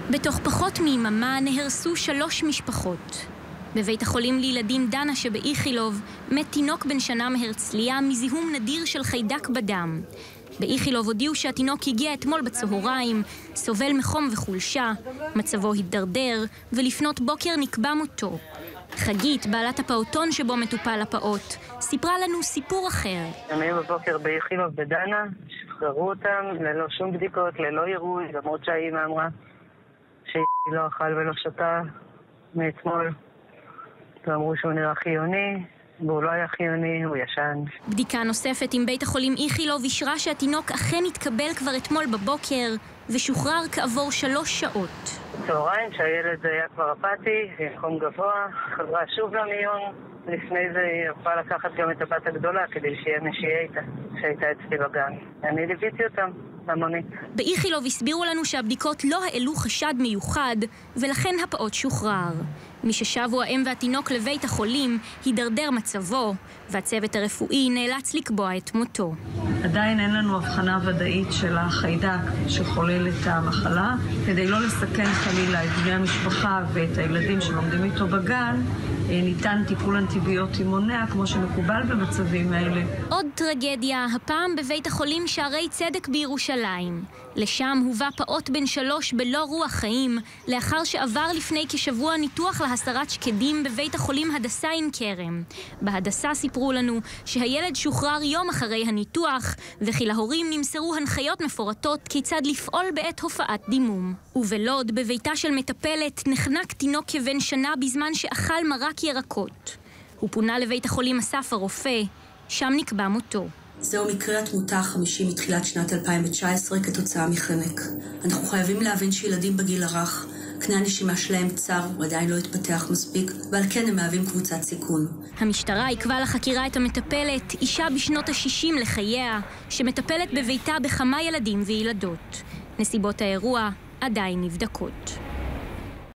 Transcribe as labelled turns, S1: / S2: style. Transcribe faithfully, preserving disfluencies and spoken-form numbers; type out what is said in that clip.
S1: בתוך פחות מיממה נהרסו שלוש משפחות. בבית החולים לילדים דנה שבאיכילוב מת תינוק בן שנה מהרצליה מזיהום נדיר של חיידק בדם. באיכילוב הודיעו שהתינוק הגיע אתמול בצהריים, סובל מחום וחולשה, מצבו הידרדר, ולפנות בוקר נקבע מותו. חגית, בעלת הפעוטון שבו מטופל הפעוט, סיפרה לנו סיפור אחר.
S2: הם היו בבוקר באיכילוב בדנה, שחררו אותם ללא שום בדיקות, ללא עירוי, למרות שהאימא אמרה שהיא לא אכל ולא שתה מאתמול. ואמרו שהוא נראה חיוני, והוא לא היה חיוני, הוא ישן.
S1: בדיקה נוספת עם בית החולים איכילוב אישרה שהתינוק אכן התקבל כבר אתמול בבוקר ושוחרר כעבור שלוש שעות.
S2: צהריים שהילד היה כבר אפאתי, עם חום גבוה, חזרה שוב למיון. לפני זה היא יכולה לקחת גם את הבת הגדולה כדי שיהיה משיהיה איתה, שהייתה אצלי בגן. אני ליוויתי אותם למונית.
S1: באיכילוב הסבירו לנו שהבדיקות לא העלו חשד מיוחד, ולכן הפעוט שוחרר. מששבו האם והתינוק לבית החולים, הידרדר מצבו, והצוות הרפואי נאלץ לקבוע את מותו.
S3: עדיין אין לנו הבחנה ודאית של החיידק שחולל את המחלה. כדי לא לסכן חלילה את בני המשפחה ואת הילדים שלומדים איתו בגן, ניתן טיפול אנטיביוטי מונע כמו שמקובל במצבים האלה.
S1: עוד טרגדיה, הפעם בבית החולים שערי צדק בירושלים. לשם הובא פעוט בן שלוש בלא רוח חיים, לאחר שעבר לפני כשבוע ניתוח להסרת שקדים בבית החולים הדסה עין כרם. בהדסה סיפרו לנו שהילד שוחרר יום אחרי הניתוח, וכי להורים נמסרו הנחיות מפורטות כיצד לפעול בעת הופעת דימום. ובלוד, בביתה של מטפלת, נחנק תינוק כבן שנה בזמן שאכל מרק ירקות. הוא פונה לבית החולים אסף הרופא, שם נקבע מותו.
S4: זהו מקרה התמותה החמישי מתחילת שנת אלפיים תשע עשרה כתוצאה מחנק. אנחנו חייבים להבין שילדים בגיל הרך, קנה הנשימה שלהם צר ועדיין לא התפתח מספיק, ועל כן הם מהווים קבוצת סיכון.
S1: המשטרה עיכבה לחקירה את המטפלת, אישה בשנות ה-שישים לחייה, שמטפלת בביתה בכמה ילדים וילדות. נסיבות האירוע עדיין נבדקות.